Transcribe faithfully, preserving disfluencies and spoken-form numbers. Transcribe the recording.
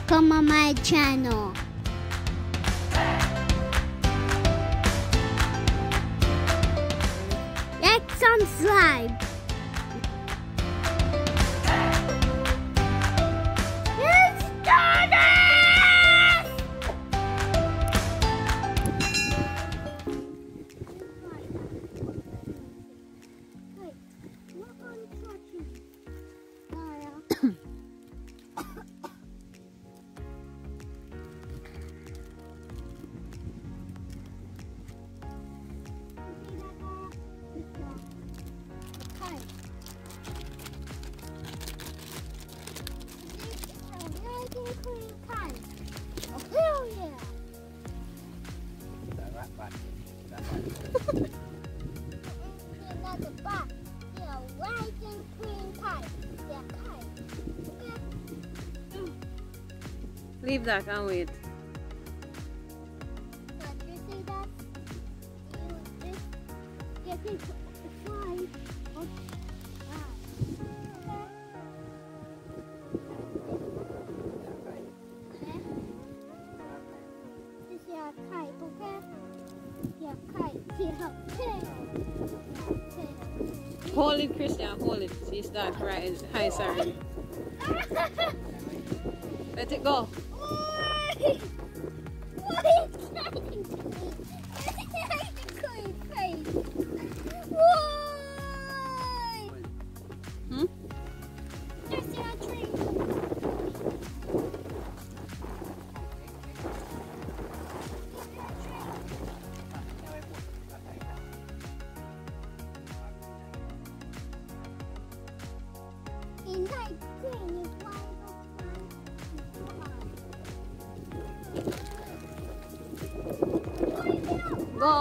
welcome on my channel. Like some slime. Let's start it! Oh, yeah. Not the box. Yeah, Lightning McQueen kite. Yeah, kite. Okay. Leave that and wait. Did you see that? You just get it slide. Oh, wow. Okay. This is your kite, okay? Your kite. Yeah, okay. Hold it, Christian, hold it. See, start right. Hi, sorry. Let it go. Why? Why is Lightning McQueen face? Why? Hmm? There's your tree. In Light Green is one of Go.